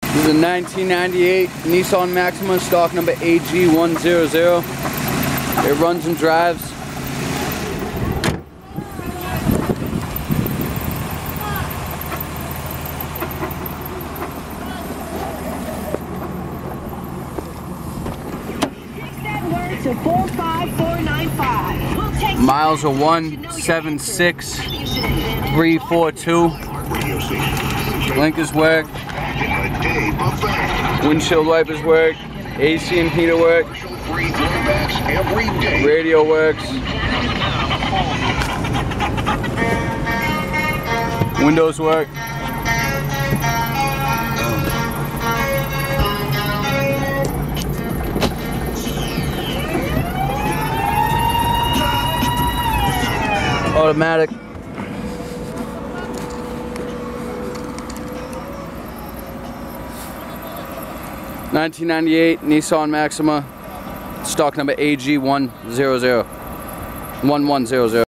This is a 1998 Nissan Maxima, stock number AG1100. It runs and drives. To 45495. We'll take Miles are 176,342. Blinkers work. Windshield wipers work. AC and heater work. Radio works. Windows work. Automatic. (1998) Nissan Maxima, stock number AG1100.